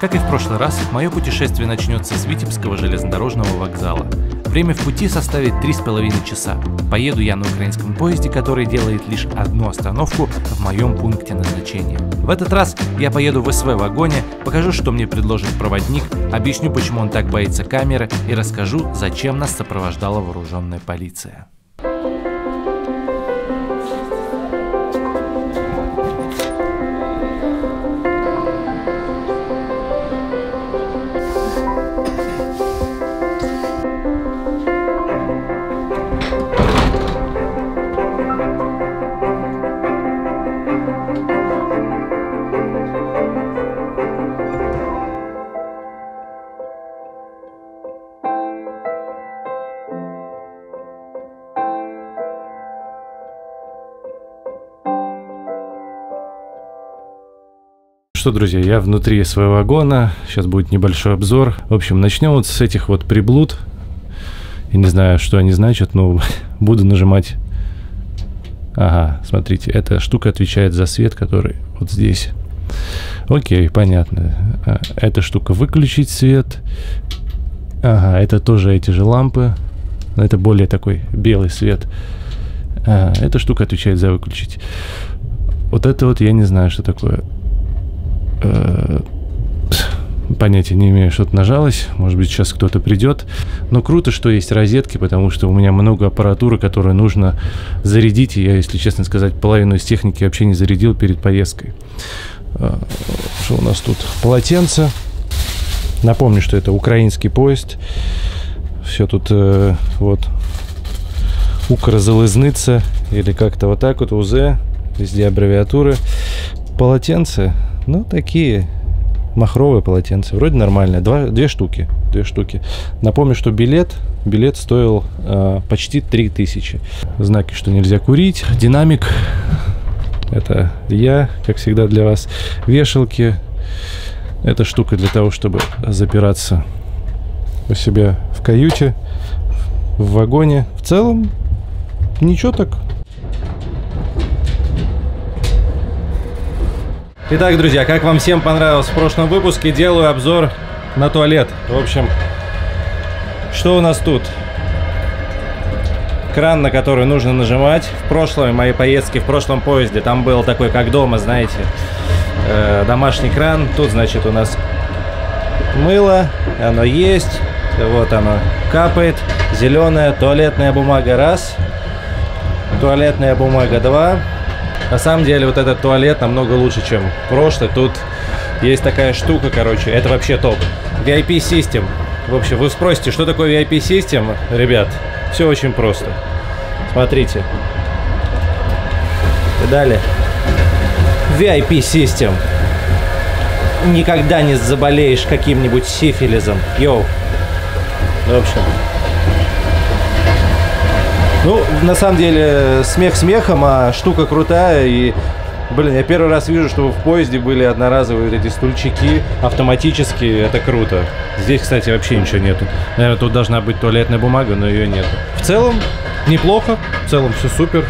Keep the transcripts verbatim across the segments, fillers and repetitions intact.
Как и в прошлый раз, мое путешествие начнется с Витебского железнодорожного вокзала. Время в пути составит три с половиной часа. Поеду я на украинском поезде, который делает лишь одну остановку в моем пункте назначения. В этот раз я поеду в СВ-вагоне, покажу, что мне предложит проводник, объясню, почему он так боится камеры, и расскажу, зачем нас сопровождала вооруженная полиция. Что, друзья, я внутри своего вагона, сейчас будет небольшой обзор. В общем, начнем вот с этих вот приблуд. Я не знаю, что они значат, но буду нажимать. Ага, смотрите, эта штука отвечает за свет, который вот здесь. Окей, понятно. Эта штука выключить свет. Ага, это тоже эти же лампы. Но это более такой белый свет. Ага, эта штука отвечает за выключить. Вот это вот я не знаю, что такое. Понятия не имею, что-то нажалось. Может быть, сейчас кто-то придет. Но круто, что есть розетки, потому что у меня много аппаратуры, которую нужно зарядить. И я, если честно сказать, половину из техники вообще не зарядил перед поездкой. Что у нас тут? Полотенце. Напомню, что это украинский поезд. Все тут э, вот Укрзалезница или как-то вот так вот, УЗ. Везде аббревиатуры. Полотенце. Ну, такие махровые полотенца. Вроде нормально. Два, две штуки. Две штуки. Напомню, что билет, билет стоил э, почти три тысячи. Знаки, что нельзя курить. Динамик. Это я, как всегда, для вас. Вешалки. Эта штука для того, чтобы запираться у себя в каюте, в вагоне. В целом, ничего так. Итак, друзья, как вам всем понравилось в прошлом выпуске, делаю обзор на туалет. В общем, что у нас тут? Кран, на который нужно нажимать. В прошлой моей поездке, в прошлом поезде, там был такой, как дома, знаете, э, домашний кран. Тут, значит, у нас мыло, оно есть. Вот оно капает. Зеленая туалетная бумага раз. Туалетная бумага два. На самом деле, вот этот туалет намного лучше, чем прошлый. Тут есть такая штука, короче, это вообще топ. ви ай пи System. В общем, вы спросите, что такое ви ай пи System? Ребят, все очень просто. Смотрите. И далее. ви ай пи System. Никогда не заболеешь каким-нибудь сифилизом. Йоу. В общем... Ну, на самом деле, смех смехом, а штука крутая. И, блин, я первый раз вижу, что в поезде были одноразовые вот эти стульчики автоматические. Это круто. Здесь, кстати, вообще ничего нету. Наверное, тут должна быть туалетная бумага, но ее нету. В целом, неплохо. В целом, все супер.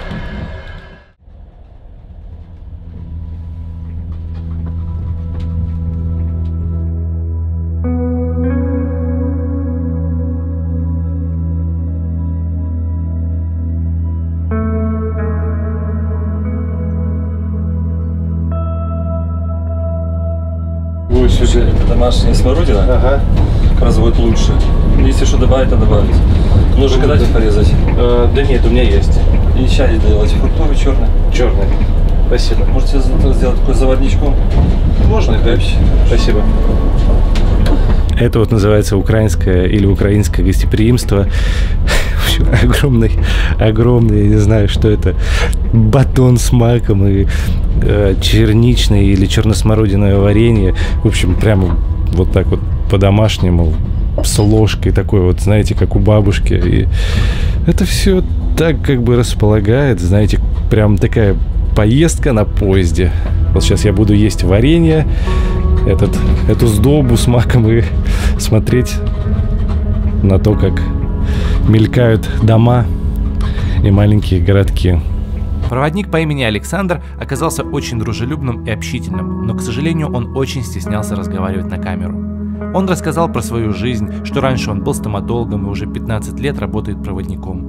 Это домашняя смородина, Ага. как раз будет лучше. Если что добавить, то добавить. Ножик дать порезать? Э, да нет, у меня есть. И чай делать фруктовый, черный. Черный. Спасибо. Можете сделать такой заварничку? Можно, да? Спасибо. Это вот называется украинское или украинское гостеприимство. Огромный, огромный, я не знаю, что это, батон с маком и э, черничное или черносмородиное варенье. В общем, прямо вот так вот по-домашнему, с ложкой такой вот, знаете, как у бабушки. И это все так как бы располагает, знаете, прям такая поездка на поезде. Вот сейчас я буду есть варенье, этот, эту сдобу с маком и смотреть на то, как мелькают дома и маленькие городки. Проводник по имени Александр оказался очень дружелюбным и общительным, но, к сожалению, он очень стеснялся разговаривать на камеру. Он рассказал про свою жизнь, что раньше он был стоматологом и уже пятнадцать лет работает проводником.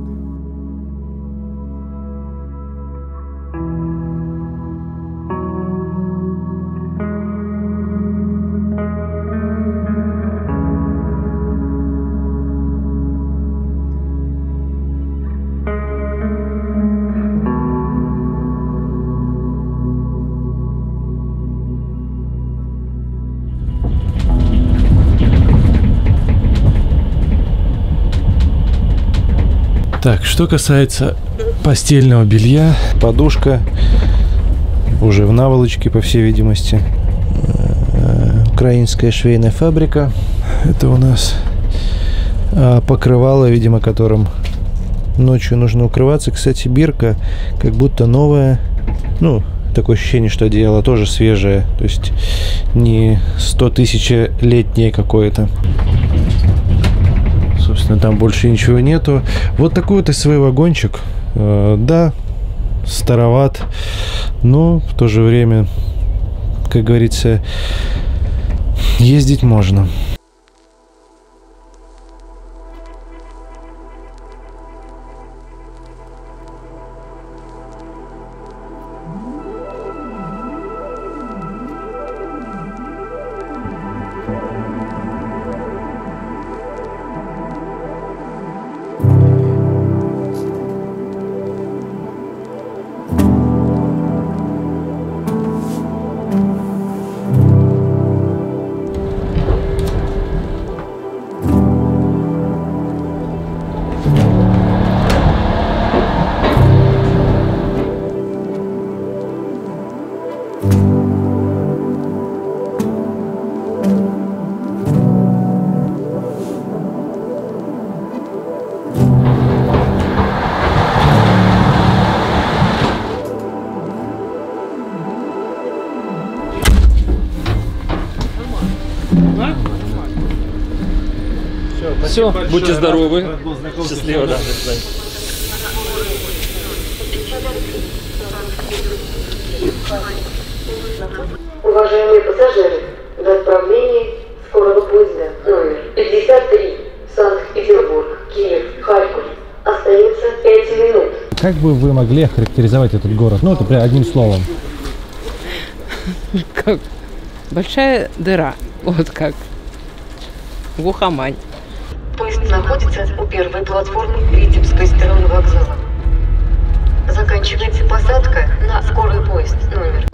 Так, что касается постельного белья, подушка уже в наволочке, по всей видимости. Украинская швейная фабрика. Это у нас покрывало, видимо, которым ночью нужно укрываться. Кстати, бирка как будто новая. Ну, такое ощущение, что одеяло тоже свежее. То есть не сто тысячелетнее какое-то. Собственно, там больше ничего нету. Вот такой вот свой вагончик. Э, да, староват, но в то же время, как говорится, ездить можно. Все, будьте здоровы. Счастливо, да. Уважаемые пассажиры, до отправления скорого поезда номер пятьдесят три, Санкт-Петербург, Киев, Харьков, остается пять минут. Как бы вы могли охарактеризовать этот город? Ну, это прям одним словом. Как большая дыра. Вот как. Глухомань. Поезд находится у первой платформы Витебской стороны вокзала. Заканчивается посадка на скорый поезд номер.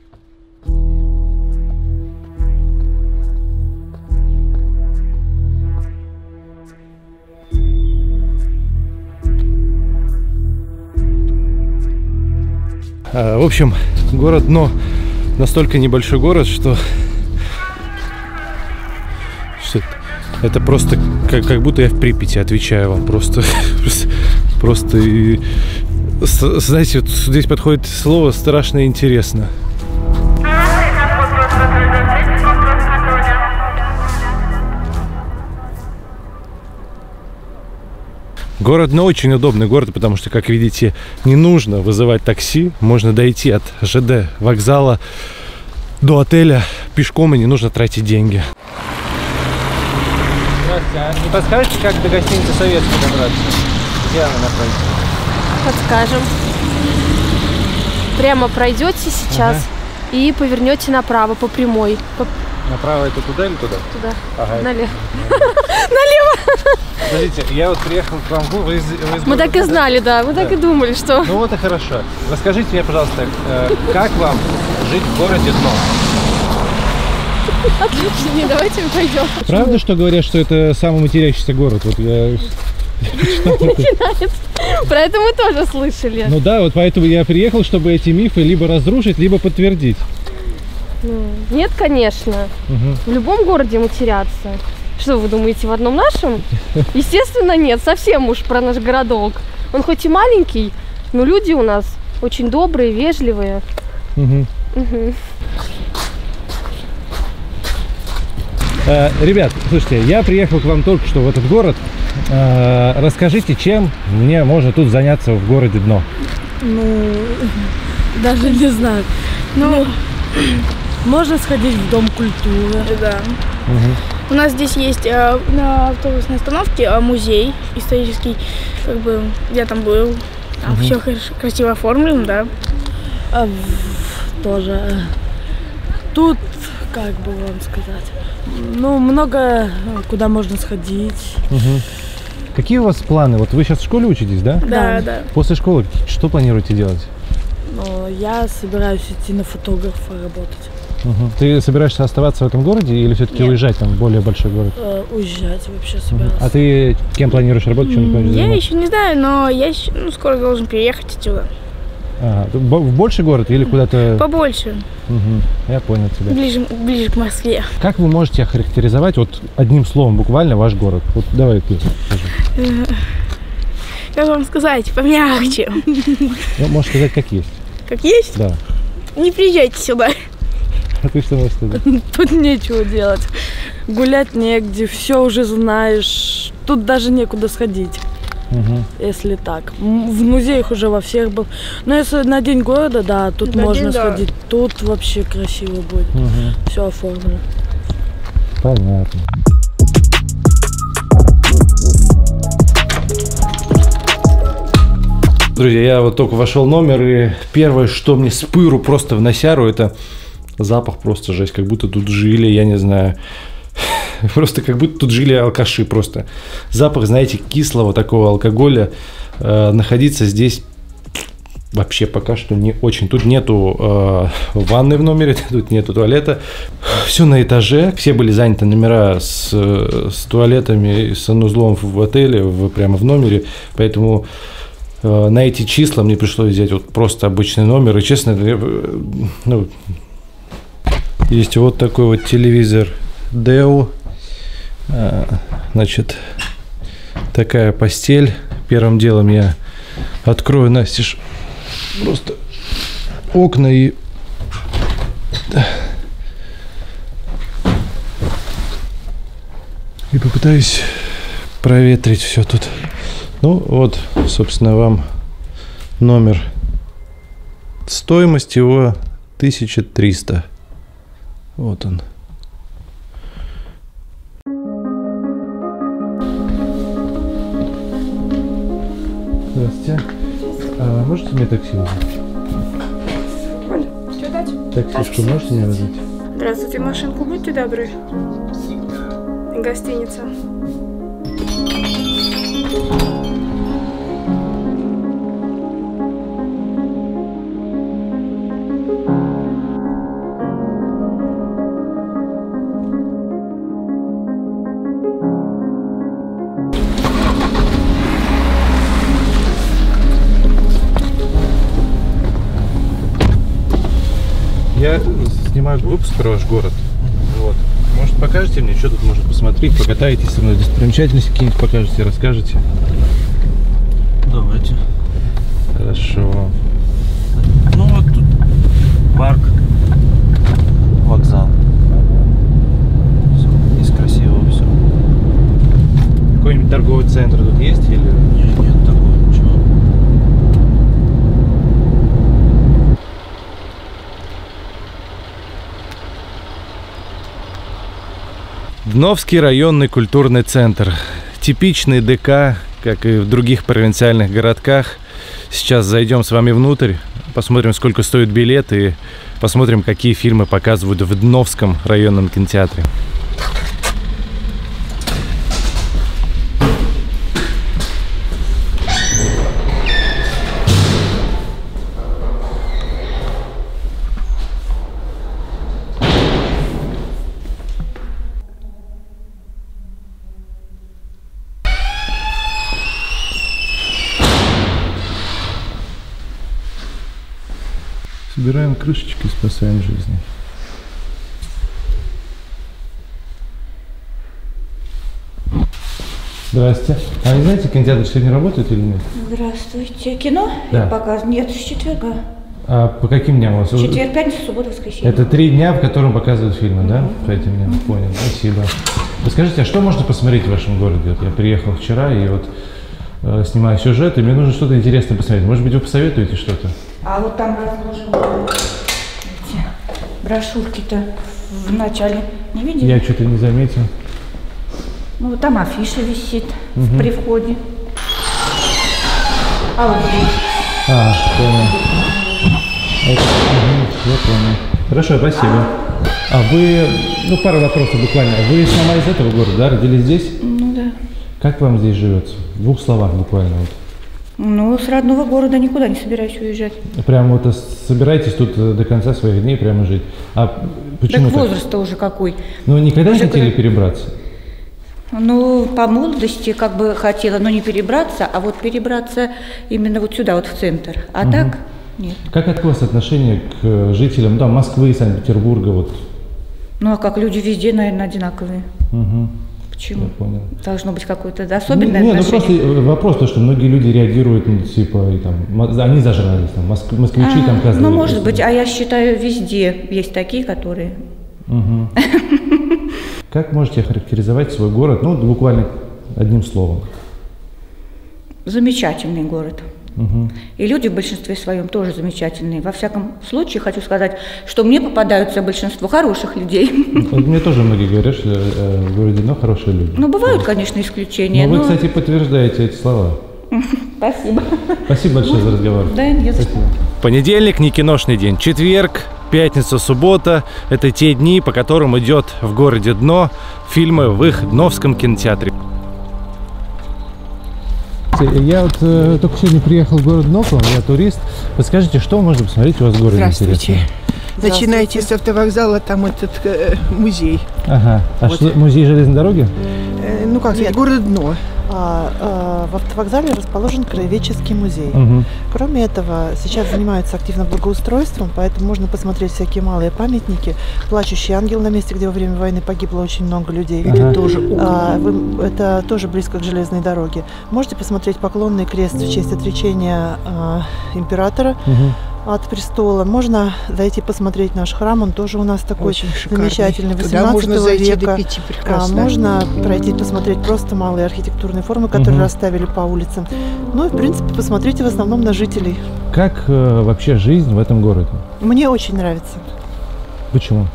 В общем, город Дно настолько небольшой город, что, что это просто как, как будто я в Припяти, отвечаю вам. Просто, просто, просто и, знаете, вот здесь подходит слово «страшно и интересно». Город Дно очень удобный город, потому что, как видите, не нужно вызывать такси. Можно дойти от ЖД вокзала до отеля пешком, и не нужно тратить деньги. Здравствуйте, а не подскажете, как до гостиницы Советской добраться? Где она находится? Подскажем. Прямо пройдете сейчас, ага, и повернете направо по прямой. По... Направо это туда или туда? Туда. Ага. Налево. Налево! Подождите, я вот приехал к вам. Вы из, вы из мы так и знали, да. Мы да. так и думали, что... Ну вот и хорошо. Расскажите мне, пожалуйста, как вам жить в городе Дно? Отлично, давайте мы пойдем. Правда, что говорят, что это самый матерящийся город? Вот я... Начинает. Про это мы тоже слышали. Ну да, вот поэтому я приехал, чтобы эти мифы либо разрушить, либо подтвердить. Ну, нет, конечно. Угу. В любом городе матерятся. Что вы думаете, в одном нашем? Естественно, нет. Совсем уж про наш городок. Он хоть и маленький, но люди у нас очень добрые, вежливые. Угу. Угу. Э, ребят, слушайте, я приехал к вам только что в этот город. Э, расскажите, чем мне можно тут заняться в городе Дно? Ну, даже не знаю. Ну, можно сходить в Дом культуры. Да. Угу. У нас здесь есть э, на автобусной остановке э, музей исторический, как бы я там был. Там угу. все красиво оформлено, да. А, в, тоже. Тут, как бы вам сказать, ну, много куда можно сходить. Угу. Какие у вас планы? Вот вы сейчас в школе учитесь, да? Да, да. После школы что планируете делать? Ну, я собираюсь идти на фотографа работать. Угу. Ты собираешься оставаться в этом городе или все-таки уезжать там в более большой город? Э, уезжать вообще собираюсь. Угу. А ты кем планируешь работать? Чем Я заниматься? еще не знаю, но я еще, ну, скоро должен переехать отсюда. Ага. В больший город или куда-то? Побольше. Угу. Я понял тебя. Ближе, ближе к Москве. Как вы можете охарактеризовать вот одним словом буквально ваш город? Вот давай ты скажи. Как вам сказать, помягче. Ну, можешь сказать, как есть. Как есть? Да. Не приезжайте сюда. А ты что можешь сказать? Тут нечего делать. Гулять негде, все уже знаешь. Тут даже некуда сходить. Угу. Если так. В музеях уже во всех был. Но если на День города, да, тут на можно день, сходить. Да. Тут вообще красиво будет. Угу. Все оформлено. Понятно. Друзья, я вот только вошел в номер, и первое, что мне спыру просто в носяру, это запах просто жесть, как будто тут жили, я не знаю, просто как будто тут жили алкаши просто. Запах, знаете, кислого такого алкоголя, э, находиться здесь вообще пока что не очень. Тут нету э, ванны в номере, тут нету туалета, все на этаже, все были заняты номера с, с туалетами, с санузлом в отеле, в, прямо в номере, поэтому... На эти числа мне пришлось взять вот просто обычный номер. И честно, ну, есть вот такой вот телевизор Dell. Значит, такая постель. Первым делом я открою настежь просто окна и... И попытаюсь проветрить все тут. Ну вот, собственно, вам номер. Стоимость его тысяча триста. Вот он. Здравствуйте. А можете мне такси вызвать? Оль, что дать? Таксишку можете мне вызвать? Здравствуйте, машинку будьте добры. Гостиница. Я снимаю выпуск про ваш город. Вот. Может, покажете мне, что тут можно посмотреть, покатаетесь со мной, достопримечательности какие-нибудь покажете, расскажете? Давайте. Хорошо. Ну вот тут парк, вокзал. Здесь красиво все. Какой-нибудь торговый центр тут есть или? Нет, нет такого ничего. Дновский районный культурный центр. Типичный ДК, как и в других провинциальных городках. Сейчас зайдем с вами внутрь, посмотрим, сколько стоит билет и посмотрим, какие фильмы показывают в Дновском районном кинотеатре. Собираем крышечки, спасаем жизни. Здравствуйте. А вы знаете, кинотеатр сегодня работает или нет? Здравствуйте. Кино? Да. Показ? Нет, с четверга. А по каким дням у вас? Четверг, пятница, суббота, воскресенье. Это три дня, в котором показывают фильмы, mm-hmm. да? По этим дням. Mm-hmm. Понял, спасибо. Расскажите, а что можно посмотреть в вашем городе? Вот я приехал вчера, и вот э, снимаю сюжет, и мне нужно что-то интересное посмотреть. Может быть, вы посоветуете что-то? А вот там разложены эти брошюрки-то в начале. Не видели? Я что-то не заметил. Ну, вот там афиша висит Угу. при входе. А вот здесь. А, понял. Это, угу, я понял. Хорошо, спасибо. А вы, ну, пару вопросов буквально. Вы сама из этого города, да? Родились здесь? Ну да. Как вам здесь живется? В двух словах буквально. Вот. Ну, с родного города никуда не собираюсь уезжать. Прямо вот собираетесь тут до конца своих дней прямо жить? А почему так так? возраст-то уже какой. Ну, никогда не Уже хотели когда... перебраться? Ну, по молодости как бы хотела, но не перебраться, а вот перебраться именно вот сюда, вот в центр. А угу. так нет. Как от вас отношение к жителям да, Москвы, Санкт-Петербурга? Вот? Ну, а как люди везде, наверное, одинаковые. Угу. Почему? Я понял. Должно быть какое-то да, особенное ну, отношение? Нет, ну просто вопрос, то, что многие люди реагируют, ну, типа, и, там, они зажрались, там, моск... москвичи а, там казали. Ну, может быть, а я считаю, везде есть такие, которые... Угу. Как можете охарактеризовать свой город, ну, буквально одним словом? Замечательный город. Угу. И люди в большинстве своем тоже замечательные. Во всяком случае, хочу сказать, что мне попадаются большинство хороших людей. Мне тоже многие говорят, что в городе Дно хорошие люди. Ну, бывают, конечно, исключения. Но вы, кстати, подтверждаете эти слова. Спасибо. Спасибо большое за разговор. Да, не за что. Понедельник – не киношный день. Четверг, пятница, суббота – это те дни, по которым идет в городе Дно фильмы в их Дновском кинотеатре. Я вот э, только сегодня приехал в город Дно, я турист. Подскажите, что можно посмотреть у вас в городе? Здравствуйте. Интересно? Начинайте с автовокзала, там этот э, музей. Ага. А вот. Что, музей железной дороги? Э, ну как сказать, город Дно. А, а, в автовокзале расположен краеведческий музей. Угу. Кроме этого, сейчас занимаются активно благоустройством, поэтому можно посмотреть всякие малые памятники. Плачущий ангел на месте, где во время войны погибло очень много людей. Ага. Это тоже а, вы, это тоже близко к железной дороге. Можете посмотреть поклонный крест в честь отречения а, императора. Угу. От престола. Можно зайти посмотреть наш храм, он тоже у нас такой очень замечательный, восемнадцатого века. До пяти а, можно пройти посмотреть просто малые архитектурные формы, которые угу. расставили по улицам. Ну и в принципе посмотрите в основном на жителей. Как э, вообще жизнь в этом городе? Мне очень нравится. Почему?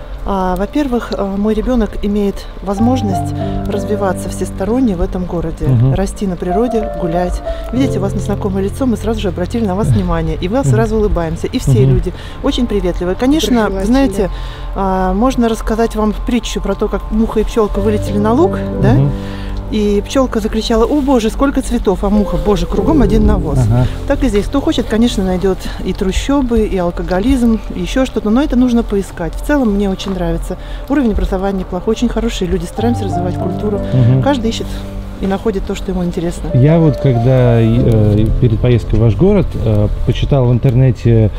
А, во-первых, мой ребенок имеет возможность развиваться всесторонне в этом городе, угу. расти на природе, гулять. Видите, у вас незнакомое лицо, мы сразу же обратили на вас внимание, и мы сразу угу. улыбаемся. И все угу. люди очень приветливые. Конечно, знаете, а, можно рассказать вам притчу про то, как муха и пчелка вылетели на луг, угу. да? И пчелка закричала: «О боже, сколько цветов!» А муха: «Боже, кругом один навоз». Ага. Так и здесь. Кто хочет, конечно, найдет и трущобы, и алкоголизм, и еще что-то, но это нужно поискать. В целом мне очень нравится. Уровень образования неплохой, очень хорошие люди, стараемся развивать культуру. Угу. Каждый ищет и находит то, что ему интересно. Я вот, когда э, перед поездкой в ваш город э, почитал в интернете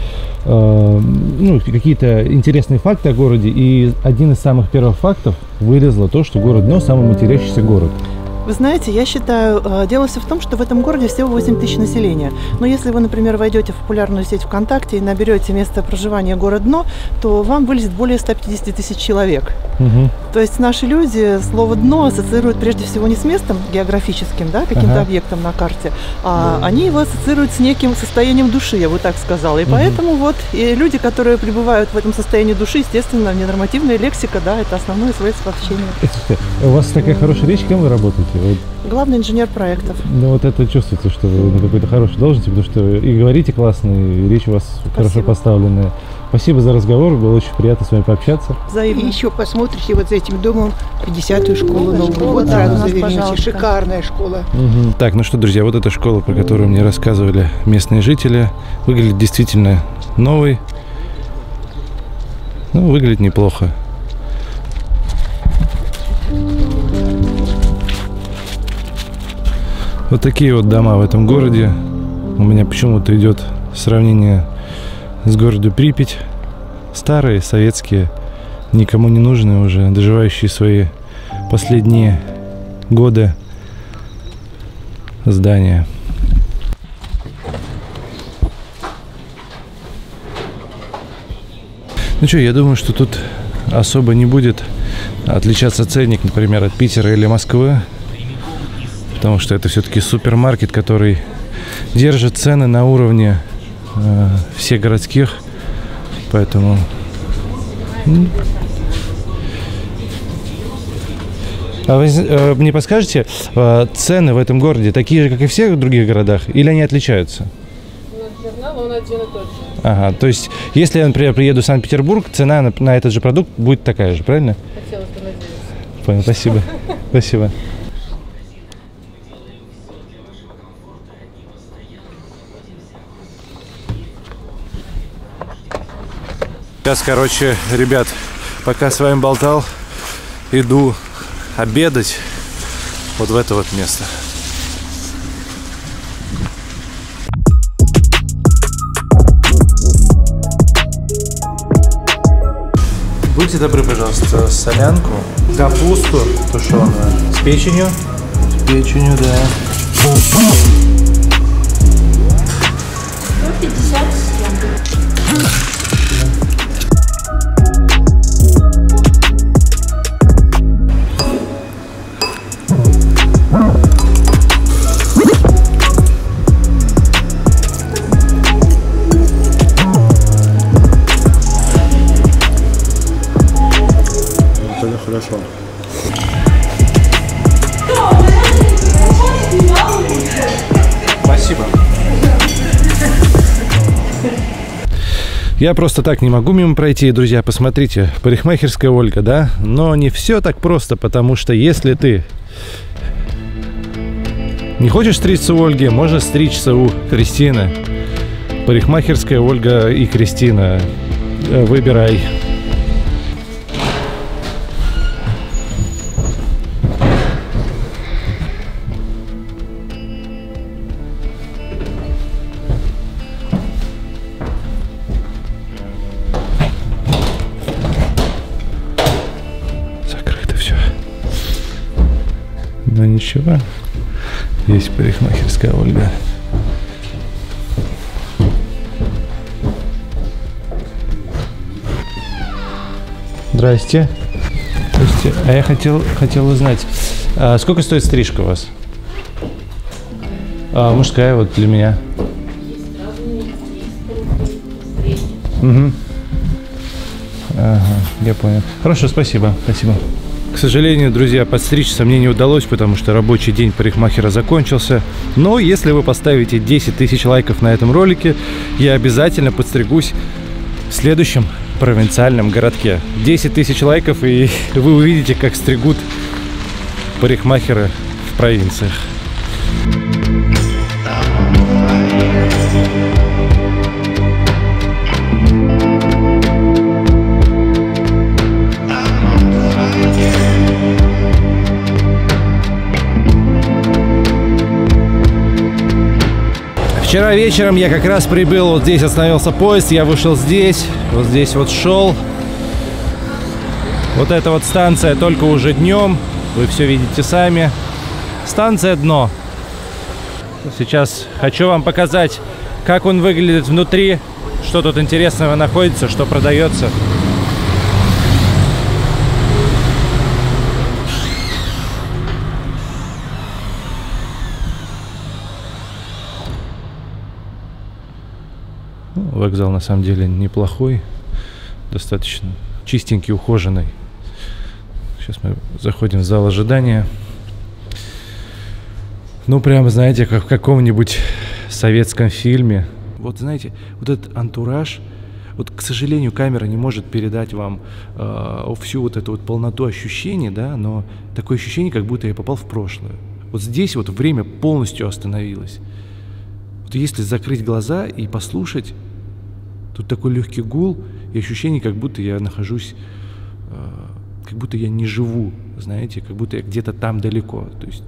э, ну, какие-то интересные факты о городе, и один из самых первых фактов вылезло то, что город Дно самый матерящийся город. Вы знаете, я считаю, дело все в том, что в этом городе всего восемь тысяч населения. Но если вы, например, войдете в популярную сеть ВКонтакте и наберете место проживания город Дно, то вам вылезет более ста пятидесяти тысяч человек. Угу. То есть наши люди слово «дно» ассоциируют прежде всего не с местом географическим, да, каким-то ага. объектом на карте, а да. они его ассоциируют с неким состоянием души, я бы так сказала. И угу. поэтому вот и люди, которые пребывают в этом состоянии души, естественно, ненормативная лексика, да, это основное свойство общения. У вас такая хорошая речь, кем вы работаете? Вот. Главный инженер проектов. Ну вот это чувствуется, что вы на какой-то хорошей должности, потому что и говорите классно, и речь у вас Спасибо. Хорошо поставленная. Спасибо за разговор, было очень приятно с вами пообщаться. Взаимно. И еще посмотрите вот за этим домом пятидесятую школу новую. Вот да, сразу заверните, шикарная школа. Угу. Так, ну что, друзья, вот эта школа, про которую мне рассказывали местные жители, выглядит действительно новой. Ну, выглядит неплохо. Вот такие вот дома в этом городе. У меня почему-то идет сравнение с городом Припять. Старые, советские, никому не нужные уже, доживающие свои последние годы здания. Ну что, я думаю, что тут особо не будет отличаться ценник, например, от Питера или Москвы. потому что это все-таки супермаркет, который держит цены на уровне э, всех городских, поэтому... А вы э, мне подскажете, э, цены в этом городе такие же, как и в всех других городах, или они отличаются? Он один и тот же. Ага, то есть, если я, например, приеду в Санкт-Петербург, цена на, на этот же продукт будет такая же, правильно? Хотелось бы надеяться. Понял, спасибо. Спасибо. Сейчас, короче, ребят, пока с вами болтал, иду обедать вот в это вот место. Будьте добры, пожалуйста, солянку, капусту тушеную с печенью. С печенью, да. сто пятьдесят семь. Хорошо. Спасибо. Я просто так не могу мимо пройти, друзья. Посмотрите, парикмахерская Ольга, да? Но не все так просто, потому что если ты не хочешь стричься у Ольги, можно стричься у Кристины. Парикмахерская Ольга и Кристина. Выбирай. Но ничего, есть парикмахерская Ольга. Здрасте. Здрасте. А я хотел, хотел узнать, а сколько стоит стрижка у вас? А, мужская вот для меня. Угу. Ага, я понял. Хорошо, спасибо, спасибо. К сожалению, друзья, подстричься мне не удалось, потому что рабочий день парикмахера закончился. Но если вы поставите десять тысяч лайков на этом ролике, я обязательно подстригусь в следующем провинциальном городке. десять тысяч лайков, и вы увидите, как стригут парикмахеры в провинциях. Вчера вечером я как раз прибыл, вот здесь остановился поезд, я вышел здесь, вот здесь вот шел. Вот эта вот станция только уже днем, вы все видите сами. Станция Дно. Сейчас хочу вам показать, как он выглядит внутри, что тут интересного находится, что продается. Вокзал на самом деле неплохой, достаточно чистенький, ухоженный. Сейчас мы заходим в зал ожидания. Ну, прямо, знаете, как в каком-нибудь советском фильме. Вот, знаете, вот этот антураж, вот, к сожалению, камера не может передать вам э, всю вот эту вот полноту ощущений, да, но такое ощущение, как будто я попал в прошлое. Вот здесь вот время полностью остановилось. Вот если закрыть глаза и послушать, тут такой легкий гул и ощущение, как будто я нахожусь, э, как будто я не живу, знаете, как будто я где-то там далеко. То есть...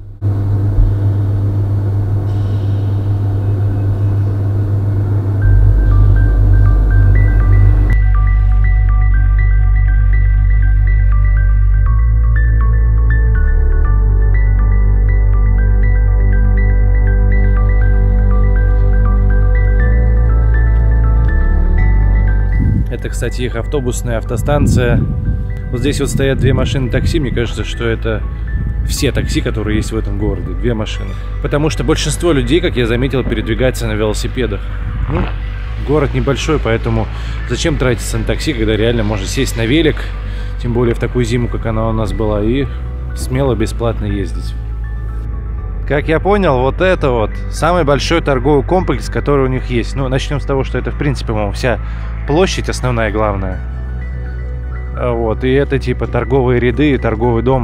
Это, кстати, их автобусная автостанция. Вот здесь вот стоят две машины такси. Мне кажется, что это все такси, которые есть в этом городе, две машины. Потому что большинство людей, как я заметил, передвигается на велосипедах. Ну, город небольшой, поэтому зачем тратиться на такси, когда реально можно сесть на велик, тем более в такую зиму, как она у нас была, и смело бесплатно ездить. Как я понял, вот это вот самый большой торговый комплекс, который у них есть. Ну, начнем с того, что это, в принципе, по-моему, вся площадь основная, главная. Вот, и это типа торговые ряды, торговый дом.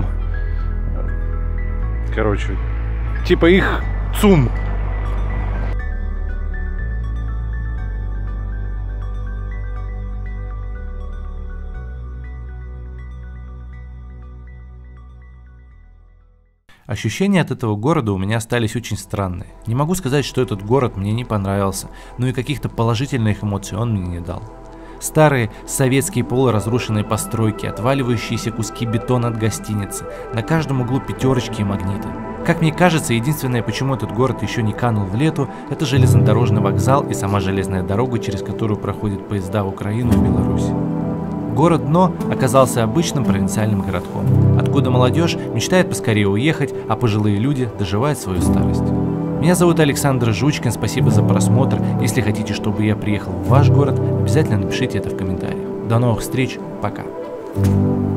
Короче, типа их ЦУМ. Ощущения от этого города у меня остались очень странные. Не могу сказать, что этот город мне не понравился, но и каких-то положительных эмоций он мне не дал. Старые советские полуразрушенные постройки, отваливающиеся куски бетона от гостиницы, на каждом углу пятерочки и магниты. Как мне кажется, единственное, почему этот город еще не канул в лету, это железнодорожный вокзал и сама железная дорога, через которую проходят поезда в Украину и Беларусь. Город Дно оказался обычным провинциальным городком, откуда молодежь мечтает поскорее уехать, а пожилые люди доживают свою старость. Меня зовут Александр Жучкин, спасибо за просмотр. Если хотите, чтобы я приехал в ваш город, обязательно напишите это в комментариях. До новых встреч, пока!